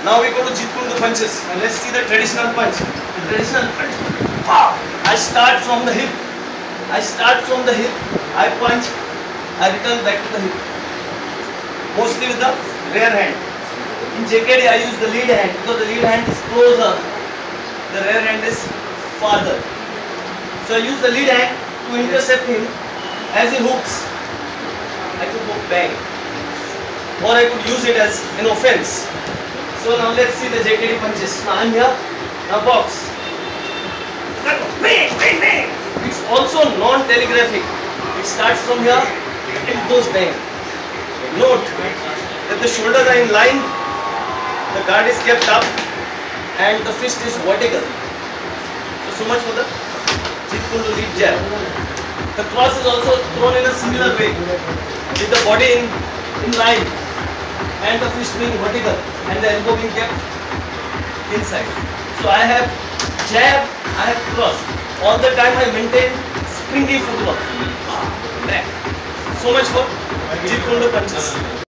Now we go to Jeet Kune Do punches and let's see the traditional punch. The traditional punch. Wow. I start from the hip. I punch. I return back to the hip. Mostly with the rear hand. In JKD I use the lead hand because the lead hand is closer. The rear hand is farther. So I use the lead hand to intercept him as he hooks. I could hook bang. Or I could use it as an offense. So now let's see the JKD punches. Now I'm here. Now box. Bang, bang, bang. It's also non-telegraphic. It starts from here and goes bang. Note that the shoulders are in line, the guard is kept up, and the fist is vertical. So much for the Jeet Kune Do lead jab. The cross is also thrown in a similar way, with the body in line, and the fist being vertical, and the elbow being kept inside. So I have jab, I have cross. All the time I maintain springy footwork. So much for Jeet Kune Do punches.